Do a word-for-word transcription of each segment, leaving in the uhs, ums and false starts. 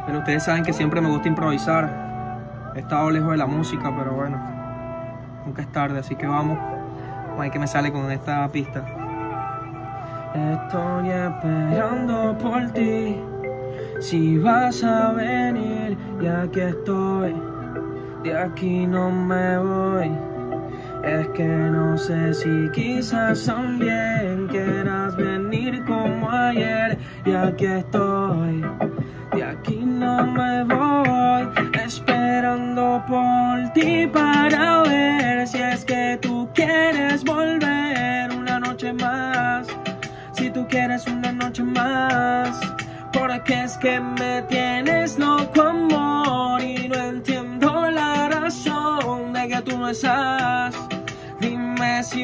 Pero ustedes saben que siempre me gusta improvisar. He estado lejos de la música, pero bueno, nunca es tarde, así que vamos. Vamos a ver qué me sale con esta pista. Estoy esperando por ti, si vas a venir, ya que estoy, de aquí no me voy. Es que no sé si quizás también quieras venir como ayer, ya que estoy, de aquí no me voy. Esperando por ti para ver si es que tú quieres volver una noche más. Si tú quieres una noche más, porque es que me tienes loco, amor, y no entiendo la razón de que tú no estás. Dime si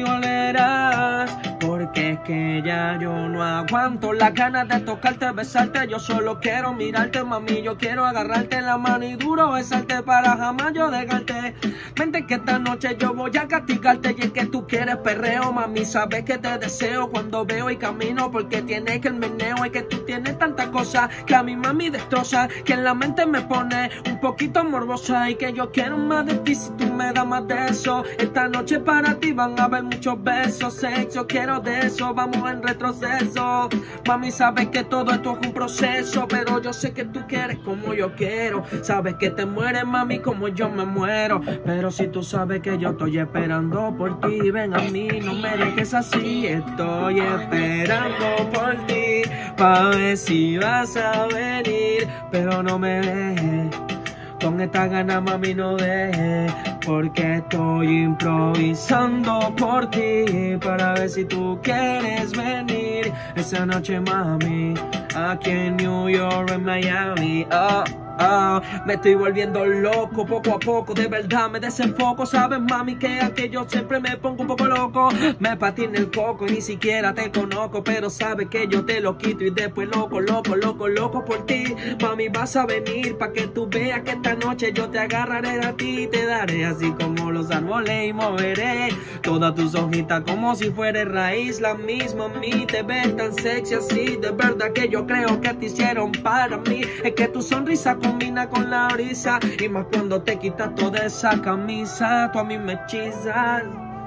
olerás, porque es que ya yo no aguanto las ganas de tocarte, besarte. Yo solo quiero mirarte, mami, yo quiero agarrarte la mano y duro besarte para jamás yo dejarte. Vente que esta noche yo voy a castigarte, y es que tú quieres perreo, mami, sabes que te deseo cuando veo y camino, porque tienes que el meneo, es que tú tienes tantas cosas que a mi mami destroza, que en la mente me pone un poquito morbosa, y que yo quiero más de ti si tú me das más de eso. Esta noche para ti van a haber muchos besos, sexo, quiero de eso, vamos en retroceso. Mami, sabes que todo esto es un proceso, pero yo sé que tú quieres como yo quiero. Sabes que te mueres, mami, como yo me muero, pero si tú sabes que yo estoy esperando por ti, ven a mí, no me dejes así. Estoy esperando por ti, pa' ver si vas a venir, pero no me dejes. Con esta gana, mami, no dejes, porque estoy improvisando por ti, para ver si tú quieres venir esa noche, mami, aquí en New York, en Miami. Oh, oh, me estoy volviendo loco poco a poco, de verdad me desenfoco. Sabes, mami, que aquí yo siempre me pongo un poco loco. Me patina el coco y ni siquiera te conozco, pero sabes que yo te lo quito y después loco, loco, loco, loco por ti. Mami, vas a venir pa' que tú veas que esta noche yo te agarraré a ti y te daré así como los árboles y moveré todas tus hojitas como si fuera raíz. La misma a mí te ves tan sexy así, de verdad que yo creo que te hicieron para mí. Es que tu sonrisa combina con la brisa, y más cuando te quitas toda esa camisa, tú a mí me hechizas.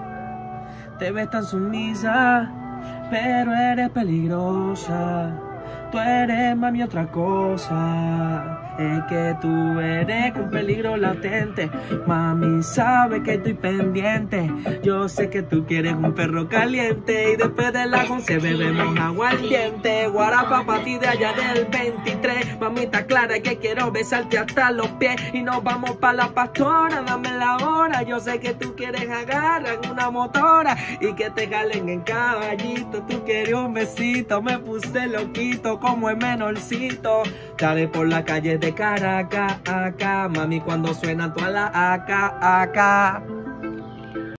Te ves tan sumisa, pero eres peligrosa. Tú eres, mami, otra cosa. Es que tú eres un peligro latente. Mami, sabe que estoy pendiente. Yo sé que tú quieres un perro caliente, y después de las once bebemos aguardiente. Guarapa pa' ti de allá del veintitrés. Mamita clara que quiero besarte hasta los pies, y nos vamos pa' la pastora, dame la hora. Yo sé que tú quieres agarrar una motora y que te jalen en caballito. Tú quieres un besito, me puse loquito como el menorcito. Dale por la calle de Caracas, acá, mami, cuando suena toda la acá, acá.